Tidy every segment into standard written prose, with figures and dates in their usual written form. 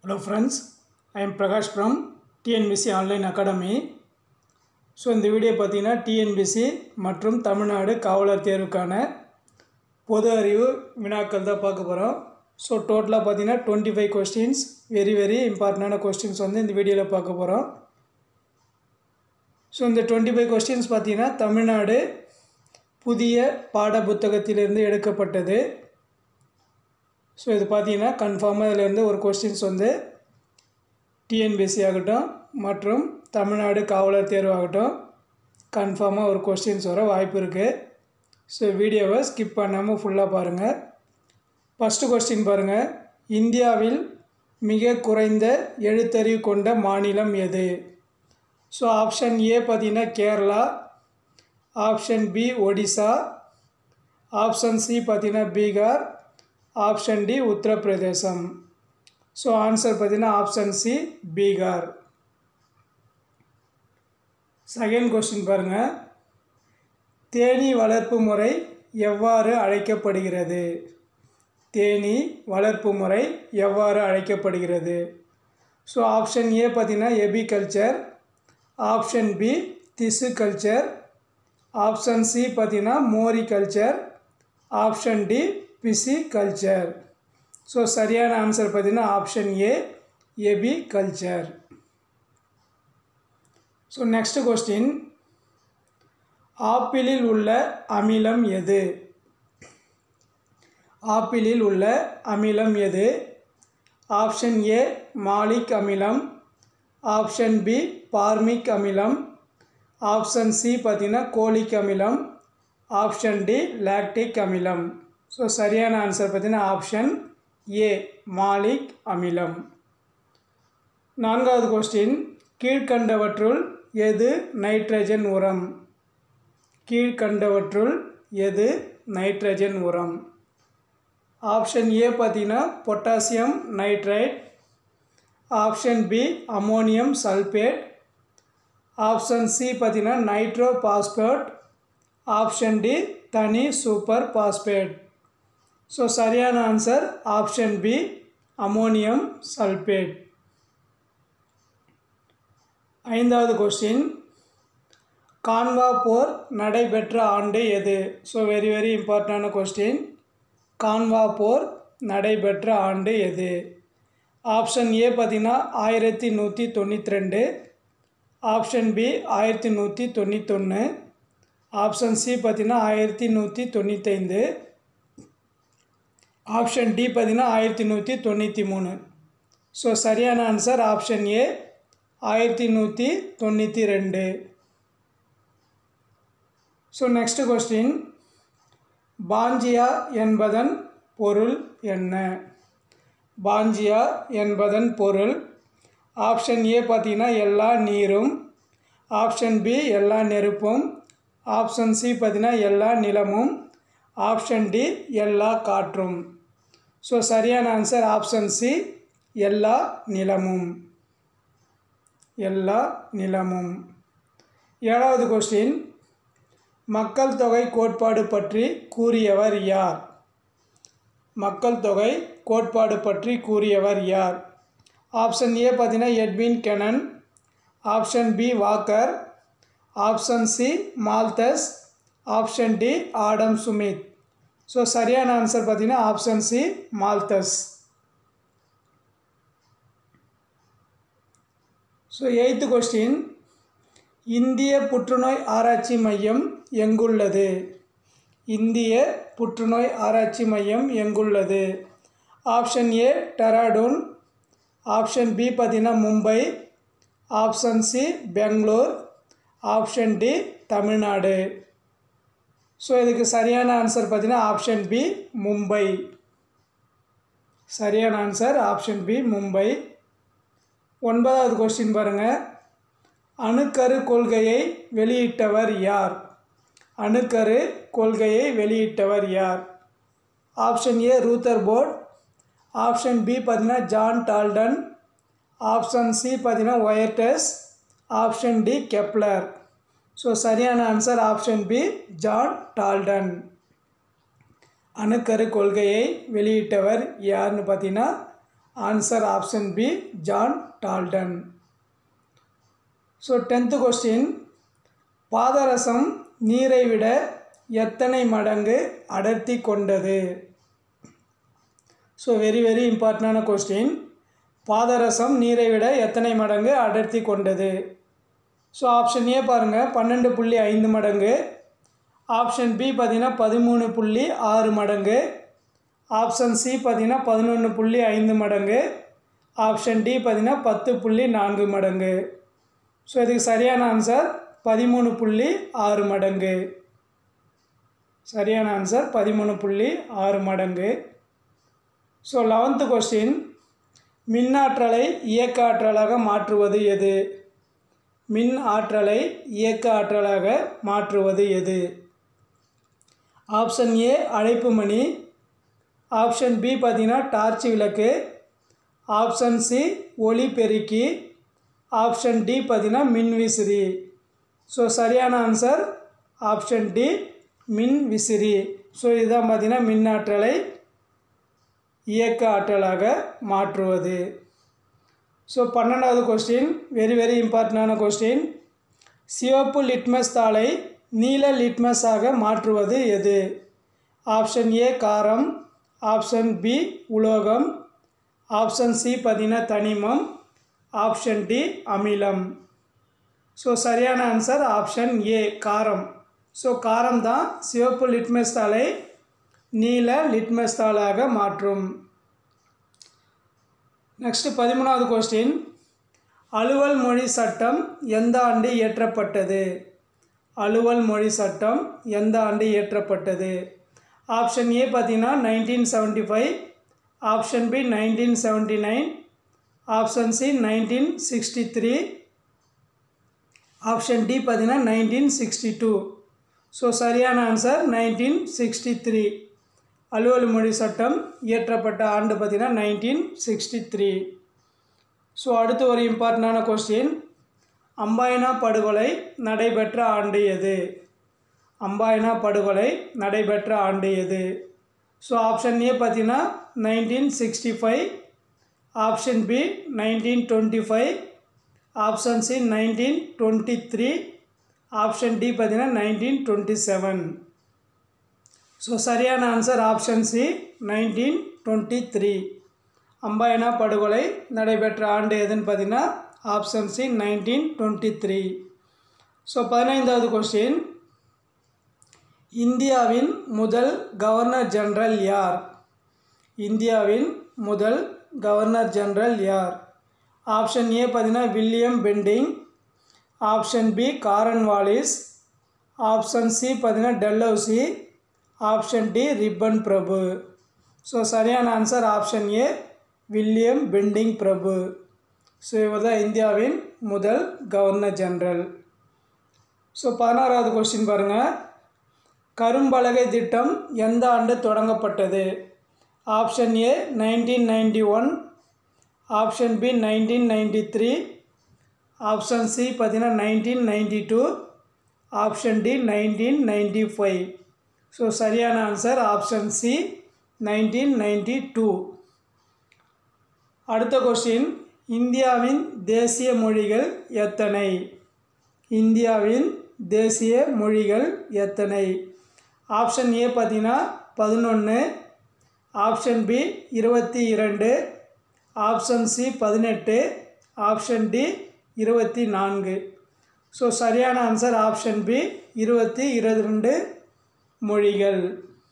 Hello friends, I am Prakash from TNBC Online Academy. So இந்த video பார்த்தீங்கன்னா TNBC மற்றும் தமிழ்நாடு காவலர் தேர்வுக்கான பொது அறிவு வினாக்கள் தான் பார்க்க போகிறோம். ஸோ டோட்டலாக பார்த்தீங்கன்னா 25 கொஸ்டின்ஸ் வெரி இம்பார்ட்டண்டான கொஸ்டின்ஸ் வந்து இந்த வீடியோவில் பார்க்க போகிறோம். ஸோ இந்த 25 கொஸ்டின்ஸ் பார்த்தீங்கன்னா தமிழ்நாடு புதிய பாட புத்தகத்திலிருந்து எடுக்கப்பட்டது. ஸோ இது பார்த்தீங்கன்னா கன்ஃபார்மாக இதிலேருந்து ஒரு கொஸ்டின்ஸ் வந்து டிஎன்பிஎஸ்சி ஆகட்டும் மற்றும் தமிழ்நாடு காவலர் தேர்வு ஆகட்டும் கன்ஃபார்மாக ஒரு கொஸ்டின்ஸ் வர வாய்ப்பு இருக்குது. ஸோ வீடியோவை ஸ்கிப் பண்ணாமல் ஃபுல்லாக பாருங்கள். ஃபஸ்ட்டு கொஸ்டின் பாருங்கள். இந்தியாவில் மிக குறைந்த எழுத்தறிவு கொண்ட மாநிலம் எது? ஸோ ஆப்ஷன் ஏ பார்த்தீங்கன்னா Kerala, option B Odisha, option C பார்த்தீங்கன்னா Bihar, option D Uttar Pradesh. So answer பார்த்தீங்கன்னா option C Bihar. Second question பாருங்கள். தேனீ வளர்ப்பு முறை எவ்வாறு அழைக்கப்படுகிறது? தேனீ வளர்ப்பு முறை எவ்வாறு அழைக்கப்படுகிறது? ஸோ ஆப்ஷன் ஏ பார்த்தீங்கன்னா எபி கல்ச்சர், ஆப்ஷன் பி திசு கல்ச்சர், ஆப்ஷன் சி பார்த்தீங்கன்னா moriculture, option D pisciculture. So சரியான ஆன்சர் பார்த்தீங்கன்னா option A apiculture. So next question. ஆப்பிளில் உள்ள அமிலம் எது? ஆப்பிளில் உள்ள அமிலம் எது? ஆப்ஷன் ஏ மாலிக் அமிலம், ஆப்ஷன் பி பார்மிக் அமிலம், ஆப்ஷன் சி பார்த்தீங்கன்னா கோலிக் அமிலம், ஆப்ஷன் டி லாக்டிக் அமிலம். ஸோ சரியான ஆன்சர் பார்த்தீங்கன்னா ஆப்ஷன் ஏ மாலிக் அமிலம். நான்காவது கொஸ்டின். கீழ்கண்டவற்றுள் எது நைட்ரஜன் உரம்? கீழ்கண்டவற்றுள் எது நைட்ரஜன் உரம்? ஆப்ஷன் ஏ பார்த்தீங்கன்னா potassium nitrite, option B ammonium sulphate, option C பார்த்தீங்கன்னா நைட்ரோ பாஸ்பேட், ஆப்ஷன் டி தனி சூப்பர் பாஸ்பேட். ஸோ சரியான answer option B ammonium sulphate. ஐந்தாவது கொஸ்டின். கான்வா போர் நடைபெற்ற ஆண்டு எது? ஸோ வெரி இம்பார்ட்டண்டான கொஸ்டின். கான்வா போர் நடைபெற்ற ஆண்டு எது? ஆப்ஷன் ஏ பார்த்தீங்கன்னா 1192, ஆப்ஷன் பி 1191, ஆப்ஷன் சி பார்த்தீங்கன்னா 1195, ஆப்ஷன் டி பார்த்தீங்கன்னா 1193. ஸோ சரியான answer option A 1192. So next question. பாஞ்சியா என்பதன் பொருள் என்ன? பாஞ்சியா என்பதன் பொருள். ஆப்ஷன் ஏ பார்த்தீங்கன்னா எல்லா நீரும், ஆப்ஷன் பி எல்லா நெருப்பும், ஆப்ஷன் சி பார்த்தீங்கன்னா எல்லா நிலமும், ஆப்ஷன் டி எல்லா காற்றும். ஸோ சரியான ஆன்சர் ஆப்ஷன் சி எல்லா நிலமும். எல்லா நிலமும். ஏழாவது கொஸ்டின். மக்கள் தொகை கோட்பாடு பற்றி கூறியவர் யார்? மக்கள் தொகை கோட்பாடு பற்றி கூறியவர் யார்? ஆப்ஷன் ஏ பார்த்தீங்கன்னா Edwin Cannan, option B Walker, option C Malthus, option D Adam Smith. So சரியான ஆன்சர் பார்த்தீங்கன்னா option C Malthus. So eighth question. இந்திய புற்றுநோய் ஆராய்ச்சி மையம் எங்குள்ளது? இந்திய புற்றுநோய் ஆராய்ச்சி மையம் எங்குள்ளது? Option A Dehradun, option B பார்த்தீங்கன்னா Mumbai, option C Bangalore, option D Tamil Nadu. So இதுக்கு சரியான ஆன்சர் பார்த்தீங்கன்னா ஆப்ஷன் பி மும்பை. சரியான ஆன்சர் ஆப்ஷன் பி மும்பை. ஒன்பதாவது கொஸ்டின் பாருங்கள். அணுக்கரு கொள்கையை வெளியிட்டவர் யார்? அணுக்கரு கொள்கையை வெளியிட்டவர் யார்? Option A Rutherford, option B பார்த்தீங்கன்னா ஜான் டால்டன், ஆப்ஷன் சி பார்த்தீங்கன்னா ஒயர்டஸ், ஆப்ஷன் டி கெப்லர். ஸோ சரியான answer option B John Dalton. அணுக்கரு கொள்கையை வெளியிட்டவர் யாருன்னு பார்த்தீங்கன்னா answer option B John Dalton. So 10th question, பாதரசம் நீரை விட எத்தனை மடங்கு அடர்த்தி கொண்டது? ஸோ வெரி இம்பார்ட்டண்டான கொஸ்டின். பாதரசம் நீரை விட எத்தனை மடங்கு அடர்த்தி கொண்டது? ஸோ ஆப்ஷன் ஏ பாருங்கள் 12.5 மடங்கு, ஆப்ஷன் பி பார்த்தீங்கன்னா 13.6 மடங்கு, ஆப்ஷன் சி பார்த்தீங்கன்னா 11.5 மடங்கு, ஆப்ஷன் டி பார்த்தீங்கன்னா 10.4 மடங்கு. ஸோ இதுக்கு சரியான ஆன்சர் 13.6 மடங்கு. சரியான ஆன்சர் 13.6 மடங்கு. ஸோ 11th கொஸ்டின், மின்னாற்றலை இயக்க ஆற்றலாக மாற்றுவது எது? மின் ஆற்றலை இயக்க ஆற்றலாக மாற்றுவது எது? ஆப்ஷன் ஏ அழைப்பு மணி, ஆப்ஷன் பி பார்த்தீங்கன்னா டார்ச் விளக்கு, ஆப்ஷன் சி ஒளி பெருக்கி, ஆப்ஷன் டி பார்த்தீங்கன்னா மின் விசிறி. ஸோ சரியான ஆன்சர் ஆப்ஷன் டி மின் விசிறி. ஸோ இதுதான் பார்த்தீங்கன்னா மின் ஆற்றலை இயக்க ஆற்றலாக மாற்றுவது. ஸோ 12வது கொஸ்டின், வெரி இம்பார்ட்டண்டான கொஸ்டின். சிவப்பு லிட்மஸ் தாளை நீல லிட்மஸாக மாற்றுவது எது? ஆப்ஷன் ஏ காரம், ஆப்ஷன் பி உலோகம், ஆப்ஷன் சி பார்த்தீங்கன்னா தனிமம், ஆப்ஷன் டி அமிலம். ஸோ சரியான ஆன்சர் ஆப்ஷன் ஏ காரம். ஸோ காரம் தான் சிவப்பு லிட்மஸ் தாளை நீல லிட்மஸ் தாளாக மாற்றும். நெக்ஸ்ட் 13வது கொஸ்டின், அலுவல் மொழி சட்டம் எந்த ஆண்டு இயற்றப்பட்டது? அலுவல் மொழி சட்டம் எந்த ஆண்டு இயற்றப்பட்டது? ஆப்ஷன் ஏ பார்த்தீங்கன்னா 1975, option B 1979, option C 1963, option D பார்த்தீங்கன்னா 1962. ஸோ சரியான ஆன்சர் 1963. அலுவல் மொழி சட்டம் இயற்றப்பட்ட ஆண்டு பார்த்தீங்கன்னா 1963. ஸோ அடுத்து ஒரு இம்பார்ட்டண்டான கொஸ்டின், அம்பாயனா படுகொலை நடைபெற்ற ஆண்டு எது? அம்பாயனா படுகொலை நடைபெற்ற ஆண்டு எது? ஸோ ஆப்ஷன் ஏ பார்த்தீங்கன்னா 1965, option B 1925, option C 1923, option D பார்த்தீங்கன்னா 1927. ஸோ சரியான ஆன்சர் ஆப்ஷன் சி 1923. அம்பாயனா படுகொலை நடைபெற்ற ஆண்டு எதுன்னு பார்த்தீங்கன்னா ஆப்ஷன் சி 1923. ஸோ 15வது கொஸ்டின், இந்தியாவின் முதல் கவர்னர் ஜெனரல் யார்? இந்தியாவின் முதல் கவர்னர் ஜெனரல் யார்? ஆப்ஷன் ஏ பார்த்தீங்கன்னா William Bentinck, option B Cornwallis, option C பார்த்தீங்கன்னா டெல்லௌசி, ஆப்ஷன் டி ரிப்பன் பிரபு. ஸோ சரியான answer option A William Bentinck பிரபு. ஸோ இவர் தான் இந்தியாவின் முதல் கவர்னர் ஜெனரல். ஸோ 16வது கொஸ்டின் பாருங்கள், கரும்பலகை திட்டம் எந்த ஆண்டு தொடங்கப்பட்டது? Option A 1991, option B 1993, option C பார்த்தீங்கன்னா 1992, ஆப்ஷன் டி 1995. ஸோ சரியான ஆன்சர் ஆப்ஷன் சி 1992. அடுத்த கொஸ்டின், இந்தியாவின் தேசிய மொழிகள் எத்தனை? இந்தியாவின் தேசிய மொழிகள் எத்தனை? ஆப்ஷன் ஏ பார்த்தீங்கன்னா 11, option B 22, option C 18, option D 24. So சரியான ஆன்சர் ஆப்ஷன் பி 22 மொழிகள்.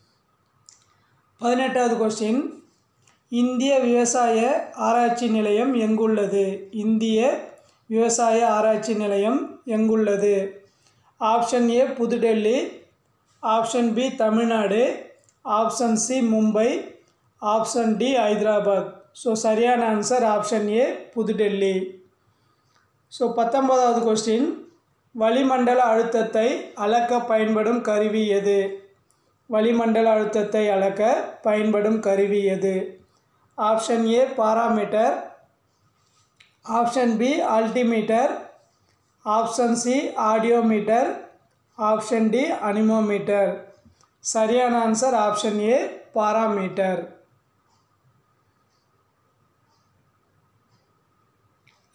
18வது கொஸ்டின், இந்திய விவசாய ஆராய்ச்சி நிலையம் எங்குள்ளது? இந்திய விவசாய ஆராய்ச்சி நிலையம் எங்குள்ளது? ஆப்ஷன் ஏ புதுடெல்லி, option B Tamil Nadu, option C Mumbai, option D Hyderabad. So சரியான ஆன்சர் ஆப்ஷன் ஏ புதுடெல்லி. ஸோ 19வது கொஸ்டின், வளிமண்டல அழுத்தத்தை அளக்க பயன்படும் கருவி எது? வளிமண்டல அழுத்தத்தை அளக்க பயன்படும் கருவி எது? Option A barometer, option B altimeter, option C audiometer, option D anemometer. சரியான ஆன்சர் ஆப்ஷன் ஏ பாராமீட்டர்.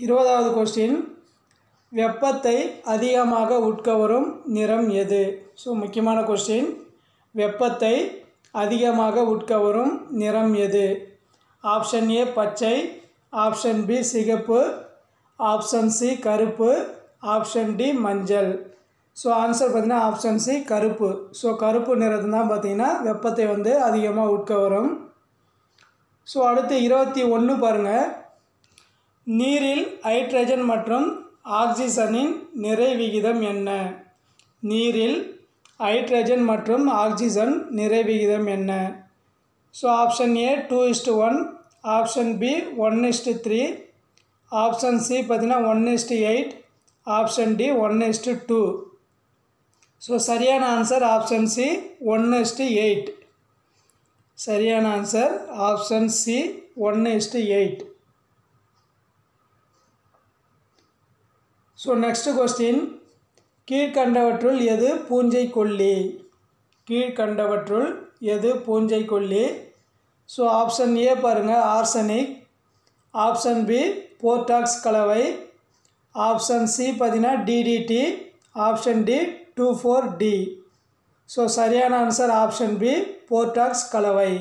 20வது கொஸ்டின், வெப்பத்தை அதிகமாக உட்கவரும் நிறம் எது? ஸோ முக்கியமான கொஸ்டின், வெப்பத்தை அதிகமாக உட்கவரும் நிறம் எது? ஆப்ஷன் ஏ பச்சை, ஆப்ஷன் பி சிகப்பு, ஆப்ஷன் சி கருப்பு, ஆப்ஷன் டி மஞ்சள். ஸோ ஆன்சர் பார்த்திங்கன்னா ஆப்ஷன் சி கருப்பு. ஸோ கருப்பு நிறத்து தான் பார்த்திங்கன்னா வெப்பத்தை வந்து அதிகமாக உட்கவரும். ஸோ அடுத்து 21 பாருங்கள். நீரில் ஹைட்ரஜன் மற்றும் ஆக்சிஜனின் நிறை விகிதம் என்ன? நீரில் ஹைட்ரஜன் மற்றும் ஆக்சிஜன் நிறை விகிதம் என்ன? So option A 2:1, option B 1:3, option C பார்த்திங்கன்னா 1:8, ஆப்ஷன் டி 1:2. ஸோ சரியான ஆன்சர் ஆப்ஷன் சி 1:8. சரியான answer option C 1:8. So next question, கீழ்கண்டவற்றுள் எது பூஞ்சை கொல்லி? கீழ்கண்டவற்றுள் எது பூஞ்சை கொல்லி? ஸோ ஆப்ஷன் ஏ பாருங்கள் ஆர்சனிக், ஆப்ஷன் பி போர்டாக்ஸ் கலவை, ஆப்ஷன் சி பார்த்தீங்கன்னா DDT, option D 2,4-D. So சரியான ஆன்சர் ஆப்ஷன் பி போர்டாக்ஸ் கலவை.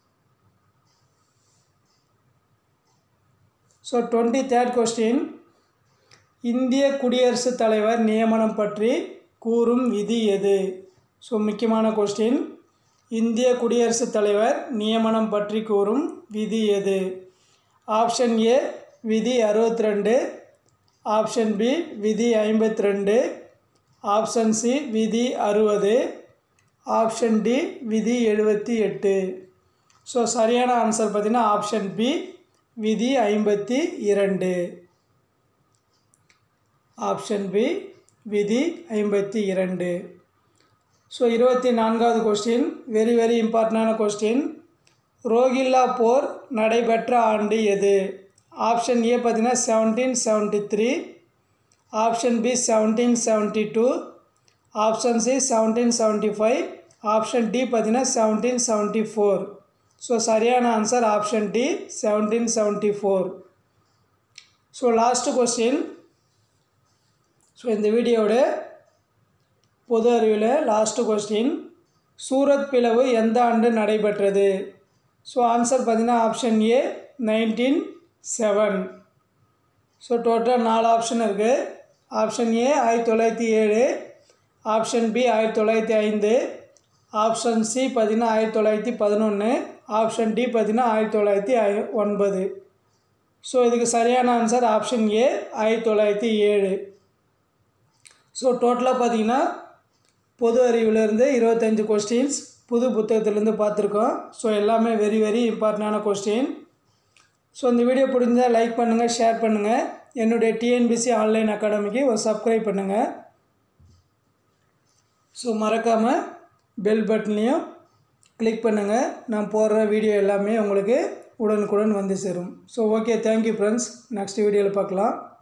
ஸோ 23rd கொஸ்டின், இந்திய குடியரசுத் தலைவர் நியமனம் பற்றி கூறும் விதி எது? ஸோ முக்கியமான கொஸ்டின், இந்திய குடியரசுத் தலைவர் நியமனம் பற்றி கூறும் விதி எது? ஆப்ஷன் ஏ விதி 62, ஆப்ஷன் பி விதி 52, ஆப்ஷன் சி விதி 60, ஆப்ஷன் டி விதி 78. ஸோ சரியான ஆன்சர் பார்த்திங்கன்னா ஆப்ஷன் பி விதி 52. ஆப்ஷன் பி விதி 52. ஸோ 24வது கொஸ்டின், வெரி இம்பார்ட்டண்டான கொஸ்டின். ரோகில்லா போர் நடைபெற்ற ஆண்டு எது? ஆப்ஷன் ஏ பார்த்தீங்கன்னா 1773, option B 1772, option C 1775, option D பார்த்தீங்கன்னா 1774. ஸோ சரியான answer option D 1774. So last question. So இந்த வீடியோவோட பொது அறிவில் லாஸ்ட் கொஸ்டின், சூரத் பிளவு எந்த ஆண்டு நடைபெற்றது? ஸோ ஆன்சர் பார்த்தீங்கன்னா ஆப்ஷன் ஏ 1907. ஸோ டோட்டலாக 4 ஆப்ஷன் இருக்குது. Option A 1907, option B 1905, option C பார்த்தீங்கன்னா 1911, ஆப்ஷன் டி பார்த்தீங்கன்னா 1909. ஸோ இதுக்கு சரியான ஆன்சர் ஆப்ஷன் ஏ 1907. ஸோ டோட்டலாக பார்த்தீங்கன்னா பொது அறிவிலிருந்து 25 கொஸ்டின்ஸ் புது புத்தகத்திலேருந்து பார்த்துருக்கோம். ஸோ எல்லாமே வெரி இம்பார்ட்டண்டான கொஸ்டின். ஸோ இந்த வீடியோ பிடிச்சிருந்தால் லைக் பண்ணுங்கள், ஷேர் பண்ணுங்கள். என்னுடைய டிஎன்பிசி ஆன்லைன் அகாடமிக்கு ஒரு சப்ஸ்கிரைப் பண்ணுங்கள். ஸோ மறக்காமல் பெல் பட்டன்லையும் கிளிக் பண்ணுங்கள். நான் போடுற வீடியோ எல்லாமே உங்களுக்கு உடனுக்குடன் வந்து சேரும். So okay, thank you friends. Next வீடியோவில் பார்க்கலாம்.